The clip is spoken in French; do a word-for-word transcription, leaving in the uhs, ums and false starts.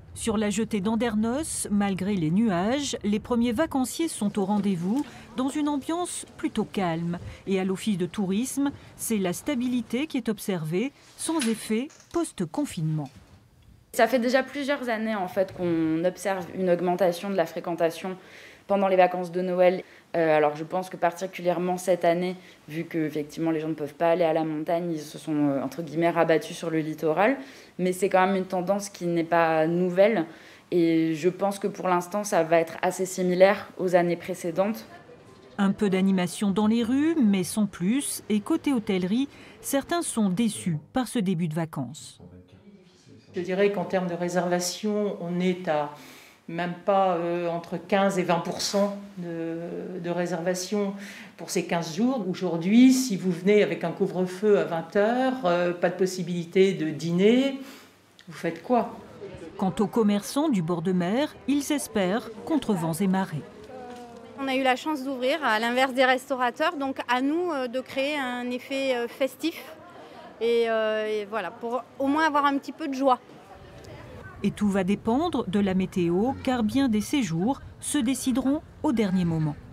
Sur la jetée d'Andernos, malgré les nuages, les premiers vacanciers sont au rendez-vous dans une ambiance plutôt calme. Et à l'office de tourisme, c'est la stabilité qui est observée, sans effet post-confinement. Ça fait déjà plusieurs années en fait qu'on observe une augmentation de la fréquentation pendant les vacances de Noël. Euh, alors je pense que particulièrement cette année, vu que effectivement les gens ne peuvent pas aller à la montagne, ils se sont euh, entre guillemets rabattus sur le littoral. Mais c'est quand même une tendance qui n'est pas nouvelle. Et je pense que pour l'instant, ça va être assez similaire aux années précédentes. Un peu d'animation dans les rues, mais sans plus. Et côté hôtellerie, certains sont déçus par ce début de vacances. Je dirais qu'en termes de réservation, on est à même pas euh, entre quinze et vingt pour cent de, de réservation pour ces quinze jours. Aujourd'hui, si vous venez avec un couvre-feu à vingt heures, euh, pas de possibilité de dîner, vous faites quoi? Quant aux commerçants du bord de mer, ils espèrent contre vents et marées. On a eu la chance d'ouvrir, à l'inverse des restaurateurs, donc à nous euh, de créer un effet euh, festif et, euh, et voilà, pour au moins avoir un petit peu de joie. Et tout va dépendre de la météo, car bien des séjours se décideront au dernier moment.